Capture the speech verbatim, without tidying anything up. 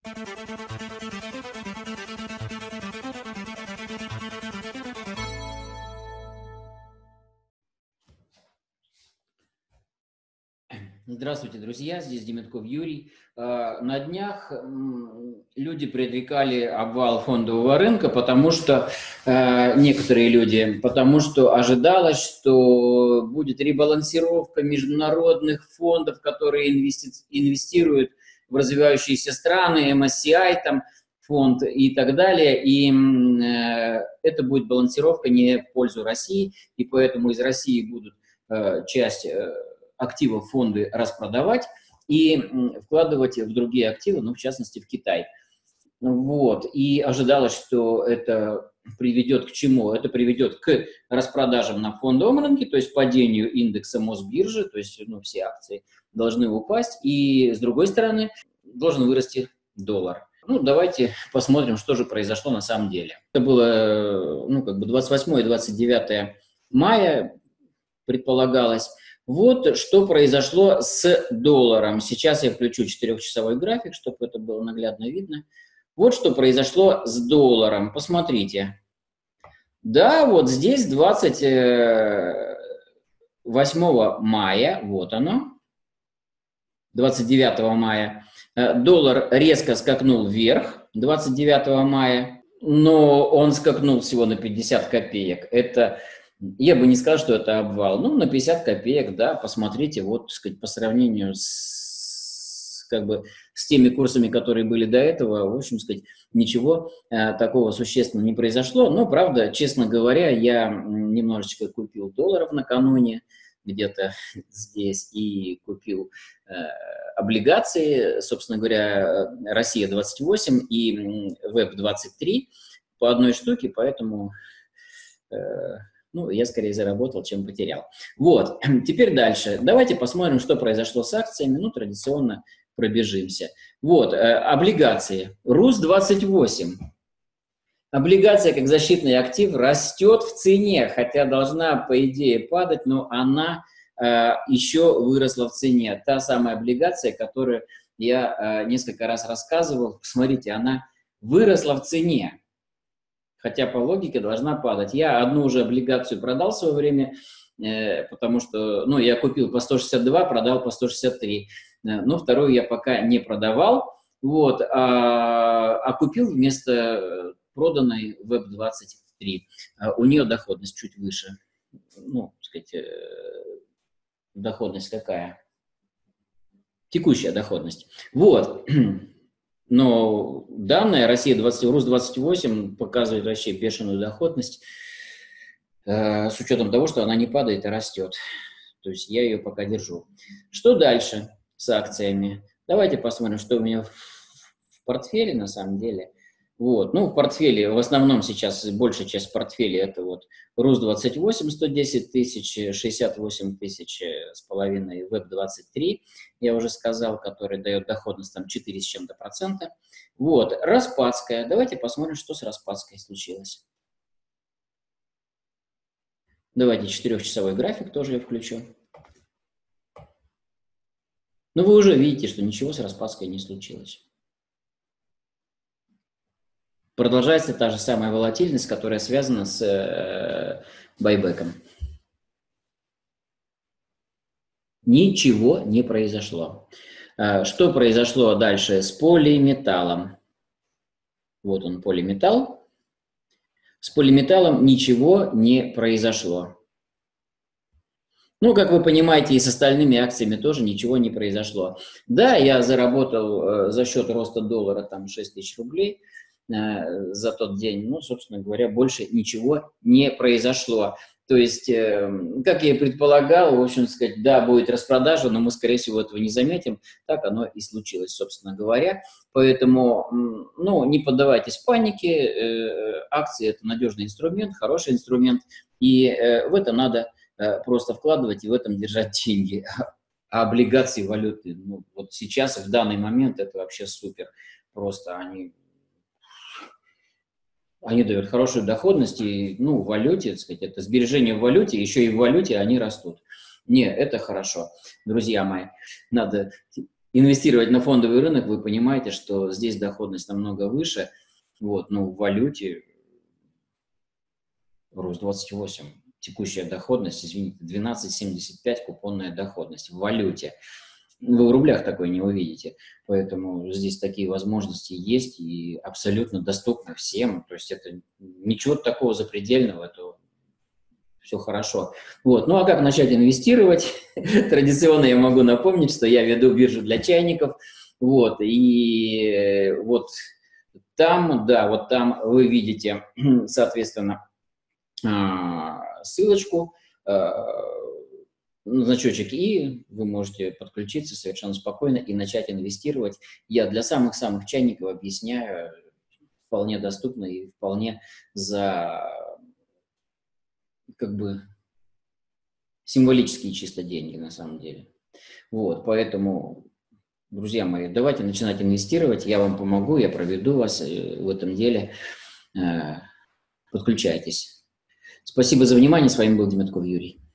Здравствуйте, друзья, здесь Демитков Юрий. На днях люди предрекали обвал фондового рынка, потому что, некоторые люди, потому что ожидалось, что будет ребалансировка международных фондов, которые инвестируют в развивающиеся страны, эм эс си ай, там, фонд и так далее, и это будет балансировка не в пользу России, и поэтому из России будут часть активов фонды распродавать и вкладывать в другие активы, ну, в частности, в Китай. Вот. И ожидалось, что это приведет к чему? Это приведет к распродажам на фондовом рынке, то есть падению индекса Мосбиржи, то есть, ну, все акции должны упасть, и, с другой стороны, должен вырасти доллар. Ну, давайте посмотрим, что же произошло на самом деле. Это было, ну, как бы двадцать восьмое и двадцать девятое мая, предполагалось. Вот что произошло с долларом. Сейчас я включу четырехчасовой график, чтобы это было наглядно видно. Вот что произошло с долларом. Посмотрите. Да, вот здесь двадцать восьмого мая, вот оно, двадцать девятого мая, доллар резко скакнул вверх двадцать девятого мая, но он скакнул всего на пятьдесят копеек. Это... Я бы не сказал, что это обвал. Ну, на пятьдесят копеек, да, посмотрите, вот, так сказать, по сравнению с, как бы, с теми курсами, которые были до этого, в общем, сказать, ничего э, такого существенного не произошло. Но, правда, честно говоря, я немножечко купил долларов накануне, где-то здесь, и купил э, облигации, собственно говоря, Россия двадцать восемь и Веб двадцать три по одной штуке, поэтому... Э, Ну, я скорее заработал, чем потерял. Вот, теперь дальше. Давайте посмотрим, что произошло с акциями. Ну, традиционно пробежимся. Вот, э, облигации. РУС двадцать восемь. Облигация, как защитный актив, растет в цене, хотя должна, по идее, падать, но она э, еще выросла в цене. Та самая облигация, которую я э, несколько раз рассказывал. Посмотрите, она выросла в цене. Хотя по логике должна падать. Я одну уже облигацию продал в свое время, э, потому что, ну, я купил по сто шестьдесят два, продал по сто шестьдесят три. Э, но вторую я пока не продавал, вот, а, а купил вместо проданной Веб двадцать три. А у нее доходность чуть выше. Ну, так сказать, э, доходность какая? Текущая доходность. Вот. Но данные Россия двадцать, РУС двадцать восемь показывает вообще бешеную доходность э, с учетом того, что она не падает, а растет. То есть я ее пока держу. Что дальше с акциями? Давайте посмотрим, что у меня в, в портфеле на самом деле. Вот. Ну, в портфеле, в основном сейчас большая часть портфеля это вот РУС двадцать восемь, сто десять тысяч, шестьдесят восемь тысяч с половиной, Веб двадцать три, я уже сказал, который дает доходность там четыре с чем-то процента. Вот, Распадская. Давайте посмотрим, что с Распадской случилось. Давайте четырехчасовой график тоже я включу. Ну, вы уже видите, что ничего с Распадской не случилось. Продолжается та же самая волатильность, которая связана с э, байбеком. Ничего не произошло. Э, что произошло дальше с полиметаллом? Вот он, полиметалл. С полиметаллом ничего не произошло. Ну, как вы понимаете, и с остальными акциями тоже ничего не произошло. Да, я заработал э, за счет роста доллара там шесть тысяч рублей за тот день, ну, собственно говоря, больше ничего не произошло. То есть, э, как я и предполагал, в общем сказать, да, будет распродажа, но мы, скорее всего, этого не заметим. Так оно и случилось, собственно говоря. Поэтому, ну, не поддавайтесь панике. Э, акции – это надежный инструмент, хороший инструмент, и э, в это надо э, просто вкладывать и в этом держать деньги. А облигации валюты, ну, вот сейчас, в данный момент, это вообще супер. Просто они... Они дают хорошую доходность, и, ну, в валюте, так сказать, это сбережения в валюте, еще и в валюте они растут. Не, это хорошо, друзья мои. Надо инвестировать на фондовый рынок, вы понимаете, что здесь доходность намного выше. Вот, но в валюте рост двадцать восемь, текущая доходность, извините, двенадцать семьдесят пять купонная доходность в валюте. Вы в рублях такой не увидите, поэтому здесь такие возможности есть и абсолютно доступны всем, то есть это ничего такого запредельного, это все хорошо. Вот. Ну а как начать инвестировать? Традиционно я могу напомнить, что я веду биржу для чайников, вот, и вот там, да, вот там вы видите, соответственно, ссылочку, значочек, и вы можете подключиться совершенно спокойно и начать инвестировать. Я для самых-самых чайников объясняю вполне доступно и вполне за, как бы, символические чисто деньги на самом деле. Вот, поэтому, друзья мои, давайте начинать инвестировать, я вам помогу, я проведу вас в этом деле. Подключайтесь. Спасибо за внимание, с вами был Демятков Юрий.